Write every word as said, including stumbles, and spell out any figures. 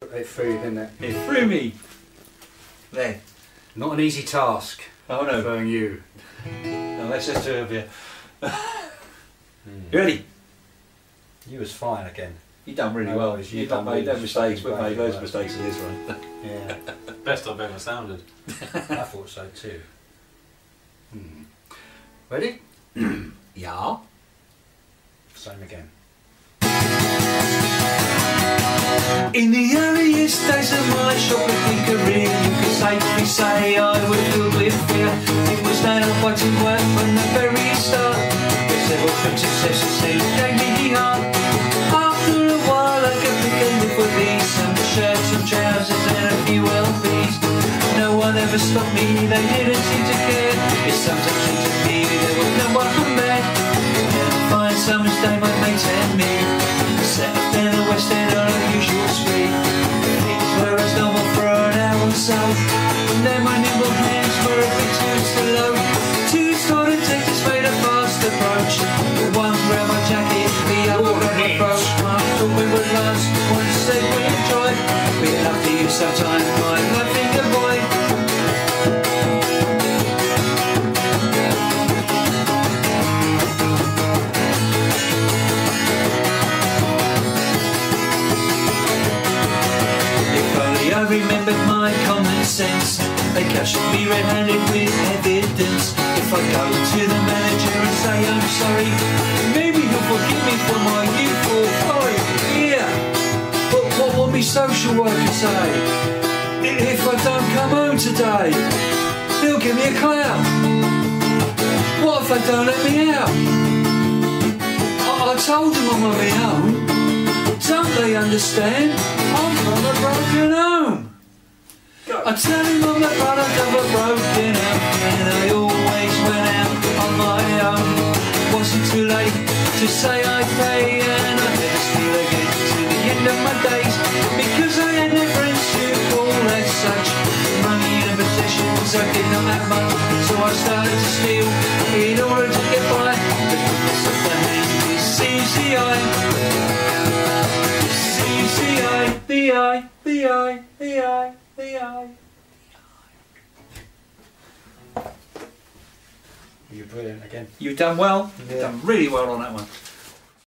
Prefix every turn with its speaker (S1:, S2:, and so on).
S1: It threw you, didn't it?
S2: It threw me. There.
S1: Not an easy task.
S2: Oh no.
S1: Throwing you.
S2: No, let's just do it over here. You ready?
S1: You was fine again.
S2: You've done really
S1: No,
S2: well.
S1: you
S2: You've done made no mistakes. We've made loads of
S1: Right.
S2: mistakes in this one.
S1: Yeah.
S3: Best I've ever sounded.
S1: I thought so too. Hmm. Ready?
S2: Yeah.
S1: Same again.
S2: In the earliest days of my shoplifting career, you could safely say I was filled with fear. It was nail biting work from the very start. With several quick successes soon gave me the heart. After a while I could pick a live with these, some shirts, some trousers and a few L Ps. No one ever stopped me, they didn't seem to care. It sometimes seemed to me there was no one compared. Then a fine summer's day my mates and me set up down the west end on a usual street. Things were as normal for an hour or so, and then my nimble hands were a bit too slow. Two started takers made a fast approach. One grabbed my jacket, the other grabbed my throat. I thought we would last, one said we enjoyed. We'd love to you sometime, my loving good boy. I remembered my common sense. They captured me red-handed with evidence. If I go to the manager and say I'm sorry, maybe he'll forgive me for my youthful folly. Yeah, but what will my social worker say? If I don't come home today, he'll give me a clout. What if they don't let me out? I, I told them I'm on my own. Don't they understand? I'm from a broken home. I tell him I'm the product of a broken home, and I always went out on my own. Wasn't too late to say I pay, and I never steal again to the end of my days, because I had no friends to call as such. Money and possessions I did not have much, so I started to steal in order to get by. The goodness of the hand deceives the eye. The eye, the eye, the eye, the eye, the eye.
S1: You're brilliant again.
S2: You've done well.
S1: Yeah.
S2: You've done really well on that one.